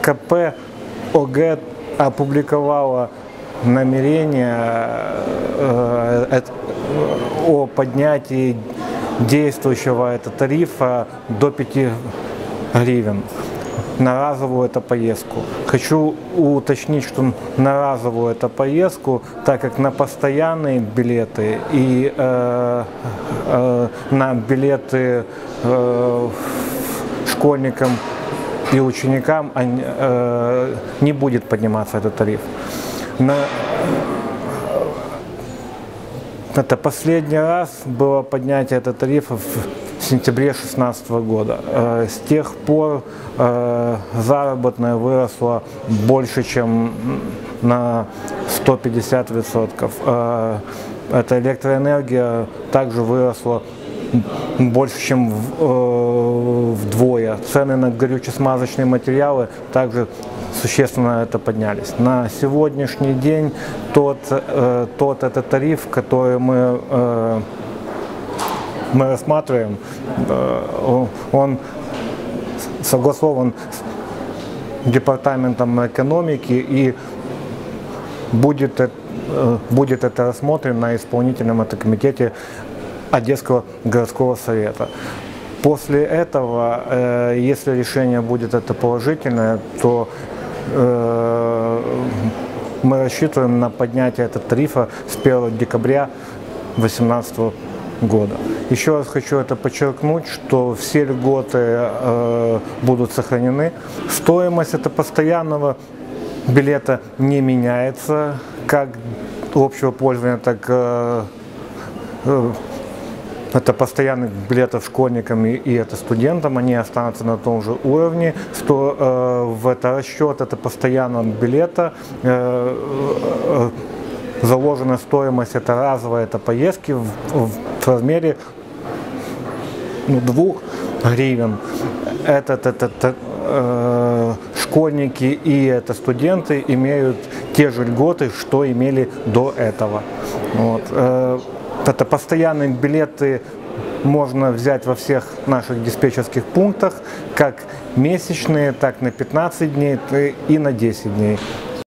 КП ОГЭ опубликовало намерение о поднятии действующего этого тарифа до 5 гривен на разовую эту поездку. Хочу уточнить, что на разовую эту поездку, так как на постоянные билеты и на билеты школьникам и ученикам не будет подниматься этот тариф. Это последний раз было поднятие этого тарифа в сентябре 2016 года. С тех пор заработная выросла больше, чем на 150%. Эта электроэнергия также выросла больше, чем вдвое. Цены на горюче-смазочные материалы также существенно поднялись. На сегодняшний день этот тариф, который мы рассматриваем, он согласован с Департаментом экономики и будет это рассмотрено на исполнительном комитете Одесского городского совета. После этого, если решение будет положительное, то мы рассчитываем на поднятие этого тарифа с 1 декабря 2018 года. Еще раз хочу подчеркнуть, что все льготы будут сохранены. Стоимость постоянного билета не меняется, как общего пользования, так это постоянных билетов школьникам и студентам, они останутся на том же уровне, что в расчет постоянного билета заложена стоимость разовой поездки в размере 2 гривен. Школьники и студенты имеют те же льготы, что имели до этого. Вот. Это постоянные билеты можно взять во всех наших диспетчерских пунктах, как месячные, так на 15 дней и на 10 дней.